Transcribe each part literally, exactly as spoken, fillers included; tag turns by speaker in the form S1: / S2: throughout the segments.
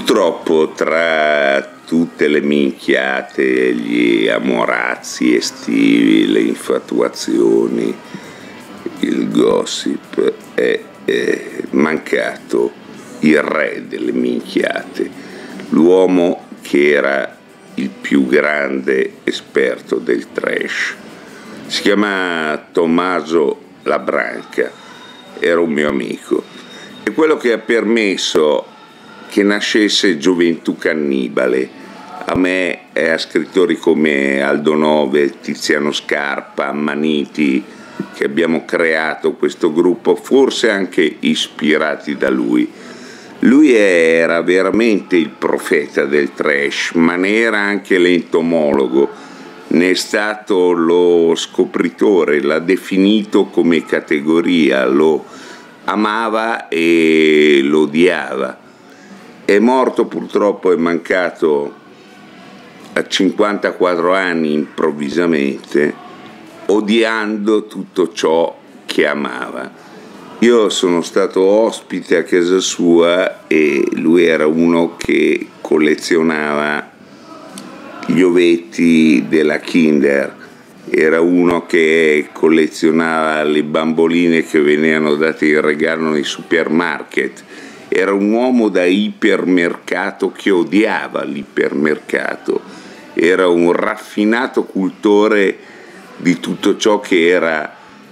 S1: Purtroppo tra tutte le minchiate, gli amorazzi estivi, le infatuazioni, il gossip, è, è mancato il re delle minchiate, l'uomo che era il più grande esperto del trash. Si chiama Tommaso Labranca, era un mio amico, e quello che ha permesso che nascesse Gioventù Cannibale, a me e a scrittori come Aldo Nove, Tiziano Scarpa, Ammaniti, che abbiamo creato questo gruppo, forse anche ispirati da lui. Lui era veramente il profeta del trash, ma ne era anche l'entomologo, ne è stato lo scopritore, l'ha definito come categoria, lo amava e lo odiava. È morto purtroppo, è mancato a cinquantaquattro anni improvvisamente, odiando tutto ciò che amava. Io sono stato ospite a casa sua e lui era uno che collezionava gli ovetti della Kinder, era uno che collezionava le bamboline che venivano date in regalo nei supermarket. Era un uomo da ipermercato che odiava l'ipermercato, era un raffinato cultore di tutto ciò che era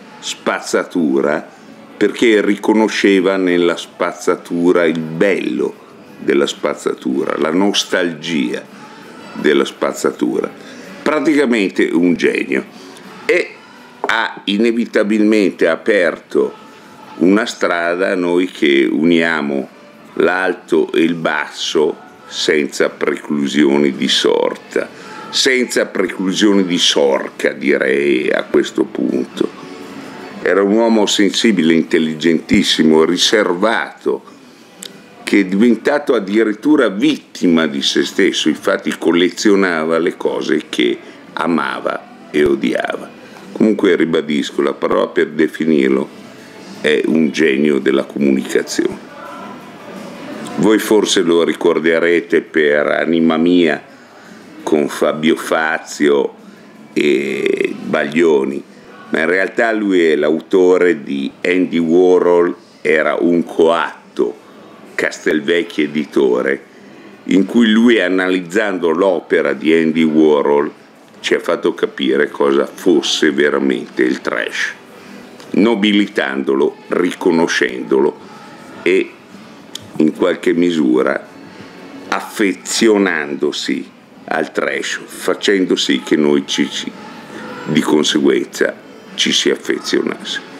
S1: spazzatura, perché riconosceva nella spazzatura il bello della spazzatura, la nostalgia della spazzatura. Praticamente un genio, e ha inevitabilmente aperto una strada a noi che uniamo l'alto e il basso senza preclusioni di sorta, senza preclusioni di sorca, direi a questo punto. Era un uomo sensibile, intelligentissimo, riservato, che è diventato addirittura vittima di se stesso, infatti collezionava le cose che amava e odiava. Comunque ribadisco, la parola per definirlo è un genio della comunicazione. Voi forse lo ricorderete per Anima Mia con Fabio Fazio e Baglioni, ma in realtà lui è l'autore di Andy Warhol era un coatto, Castelvecchi editore, in cui lui, analizzando l'opera di Andy Warhol, ci ha fatto capire cosa fosse veramente il trash, nobilitandolo, riconoscendolo e in qualche misura affezionandosi al trash, facendo sì che noi ci, di conseguenza ci si affezionasse.